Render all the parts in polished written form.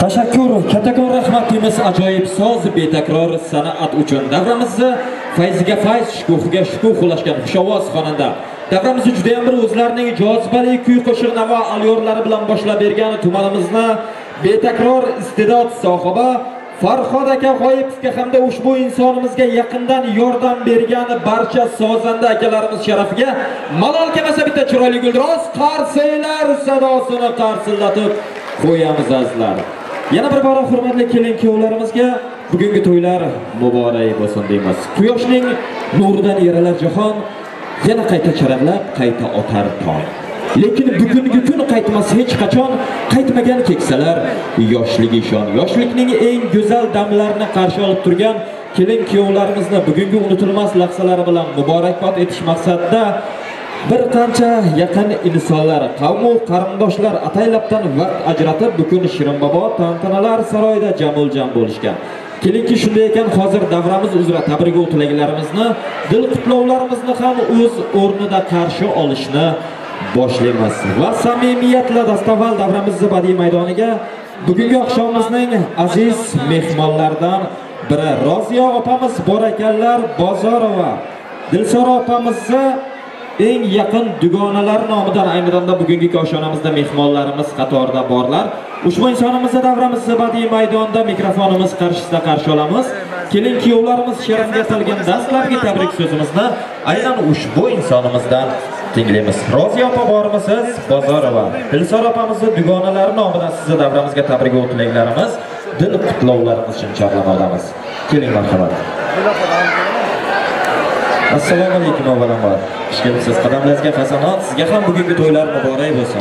Tashakkur, kattakon rahmatimiz ajoyib so'z, betakror san'at uchun. Davramizni fayziga fayz, shukuhiga shukuh ulashgan xushovoz xonanda. Davramizni juda ham bir o'zlarining jozibali kuy qo'shiq navo alyorlari bilan boshlab bergan tumanimizni betakror istidod sohibi Farhod aka G'oyipovga hamda ushbu insonimizga yaqindan yordam bergan barcha sozanda akalarimiz sharafiga malol kelmasa bitta chiroyli guldiroz qarsiylar sadosini qarsillatib qo'yamiz azizlar. Yana bir bora hurmatli kelin-kuyovlarimizga bugungi to'ylar muborak bo'lsin deymiz. Quyoshning nuridan yaralar jahon, yana qayta charaqlab, qayta otar tong. Lekin bugungi kun qaytmas hech qachon, qaytmagan keksalar yoshligi ishon. Yoshlikning eng go'zal damlarini qarshi olib turgan kelin-kuyovlarimizni bugungi unutilmas lahzalari bilan muborakbod etish maqsadida bir qancha yaqin insonlar, qavmu qarindoshlar ataylabdan vaqt ajratib bugun Shirinbobo tantanalar saroyida jamul-jam bo'lishgan. Kelinki shunday ekan, hozir davramiz uzra tabrigu tilaklarimizni, dil qutlovlarimizni ham o'z o'rnida qarshi olishni boshlaymiz. Va samimiyatla dastavval davramizni badiiy maydoniga bugungi oqshomimizning aziz mehmonlaridan biri Roziya opamiz bor ekanlar, Bozorova. Dilsora opamizni eng yaqin dugonalar nomidan ayni damda bugungi koshonamizda mehmonlarimiz qatorida borlar. Ushbu insonimizni davramizda badiiy maydonda mikrofonimiz qarshisida qarshi olamiz. Kelin-kuyovlarimiz sharafiga atalgan dastlabki tabrik so'zimizni aynan ushbu insonimizdan tinglaymiz. Roziya opa bormisiz? Bozorova. Dilsora opamizni dugonalari nomidan sizni davramizga tabrik va tilaklarimiz, dil qutlovlarimiz uchun chaqirmoqdamiz. Keling marhamat. Assalomu alaykum avvalambor. Xush kelibsiz. Qadamlaringizga hasanat, sizga ham bugungi to'ylar muborak bo'lsin.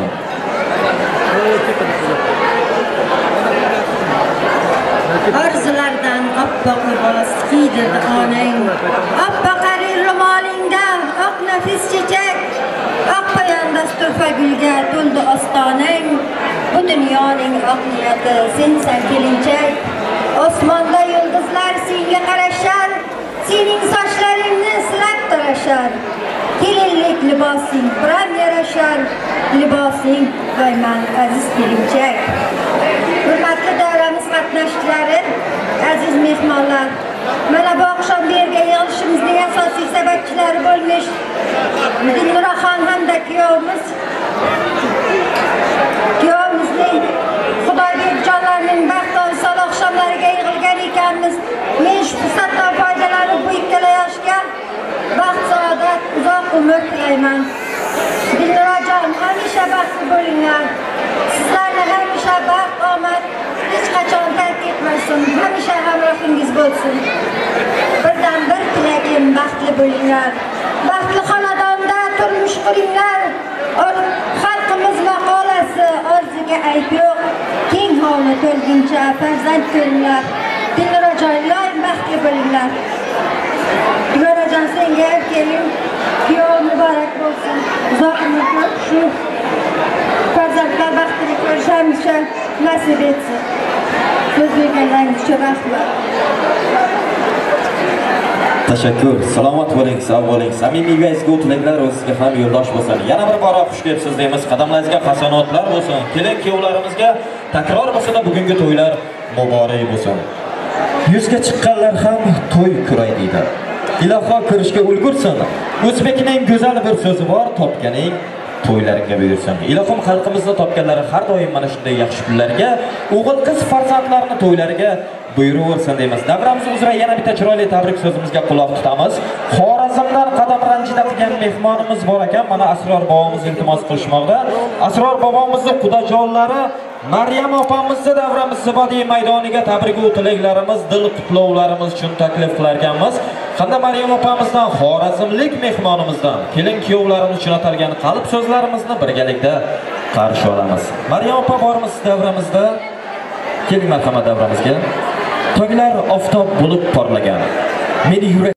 Arzulardan oppoq libos kiydirdi onang, oppoq arir ro'molingda oq nafis chechak, oq poyon dasturfa gulga to'ldi ostonang. Bu dunyoning oq niyati sensan kelinchak, osmonda yulduzlar senga qarashar, sening sochlaringni silab tarashar. Kelinlik libosing biram yarashar, libosing qo'yman aziz kelinchak. Hurmatli davramiz qatnashchilari, aziz mehmonlar, mana bu oqshom berga yig'ilishimizning asosiy sababchilari bo'lmish Dilnuraxon hamda kuyovimizning Xudoybekjonlarning baxtli oqshomlariga yig'ilgan ekanmiz. Men shu fursatdan foydalanib bu ikkala yoshga baxt, saodat, uzoq umr tilayman. Dilnurajon, hamisha baxtli bo'linglar. Sizlarni hamisha baxt, omad hech qachon tark etmasin. Hamisha hamrohingiz bo'lsin. Birdan bir tilagim baxtli bo'linglar. Baxtli xonadonda turmush quringlar. Xalqimiz maqolasi orzuga ayb yo'q. Keng hovli to'lguncha farzand ko'ringlar. Dilnurajon, iloyim baxtli bo'linglar. Dilnurajon, senga kelin kuyov muborak bo'lsin. Uzoq umr shu farzandlar baxtli ko'rish hamisha nasib etsin. So'z berganlaringizga rahmat. Tashakkur. Salomat bo'ling, sog' bo'ling. Samimiy va ezgu tilaklar o'zingizga ham yo'ldosh bo'lsin. Yana bir bora xush kelibsiz deymiz. Qadamlaringizga hasanotlar bo'lsin. Kelin-kuyovlarimizga takror bo'lsa-da bugungi to'ylar muborak bo'lsin. Yuzga chiqqanlar ham to'y kuray deydi. Iloho ko'rishga ulgursin. O'zbekning go'zal bir so'zi bor, topganing to'ylaringga buyursin. Ilohim xalqimizni topganlari har doim mana shunday yaxshi kunlarga, o'g'il-qiz farzandlarini to'ylariga buyuraversin deymiz. Davramiz uzra yana bitta chiroyli tabrik so'zimizga quloq tutamiz. Xorazmdan qadam ranjida qilgan mehmonimiz bor ekan. Mana Asror bobomiz iltimos qilishmoqda. Asror bobomizning qudajonlari Maryam opamizni davramizni badiiy maydoniga tabrik va tilaklarimiz, dil qutlovlarimiz uchun taklif qilar ekanmiz. Hamda Maryam opamizdan, xorazmlik mehmonimizdan kelin-kuyovlarimiz uchun atalgan qalb so'zlarimizni birgalikda qarshi olamiz. Maryam opa bormisiz davramizda? Keling marhamat davramizga. To'ylar oftob bo'lib porlagan. Meni yurak